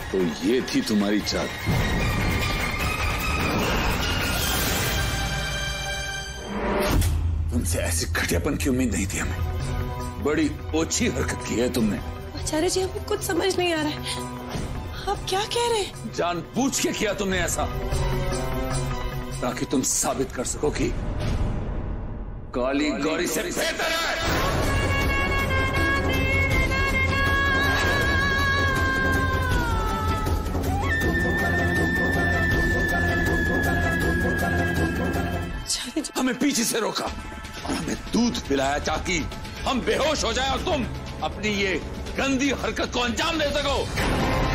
तो ये थी तुम्हारी चाल। तुमसे ऐसी घटियापन की उम्मीद नहीं थी हमें। बड़ी ओछी हरकत की है तुमने। आचार्य जी, हमें कुछ समझ नहीं आ रहा है, आप क्या कह रहे हैं? जानबूझ के किया तुमने ऐसा, ताकि तुम साबित कर सको कि काली गौरी से बेहतर है। हमें पीछे से रोका और हमें दूध पिलाया ताकि हम बेहोश हो जाए और तुम अपनी ये गंदी हरकत को अंजाम दे सको।